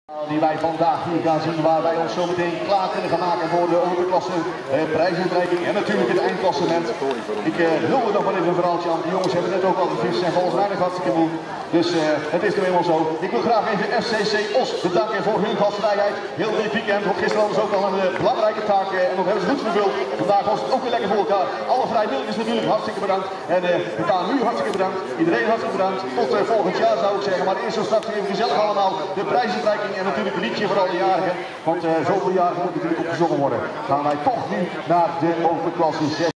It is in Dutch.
Die wij vandaag hier gaan zien, waar wij ons zo meteen klaar kunnen gaan maken voor de overklasse prijsuitreiking en natuurlijk het eindklassement. Ik wilde nog wel even een verhaaltje aan. De jongens hebben net ook al gevist en volgens mij nog hartstikke moe. Dus het is nu eenmaal zo. Ik wil graag even FCC Os bedanken voor hun gastvrijheid. Heel dit weekend, want gisteren hadden ze ook al een belangrijke taak en nog hebben ze goed vervuld. Vandaag was het ook weer lekker voor elkaar. Alle vrijwilligers natuurlijk hartstikke bedankt. En de KNU hartstikke bedankt. Iedereen hartstikke bedankt. Tot volgend jaar zou ik zeggen. Maar eerst zo straks even gezellig allemaal de prijsuitreiking en natuurlijk een liedje voor alle jarigen. Want zoveel jarigen moet natuurlijk ook gezongen worden. Gaan wij toch nu naar de overklasse 6.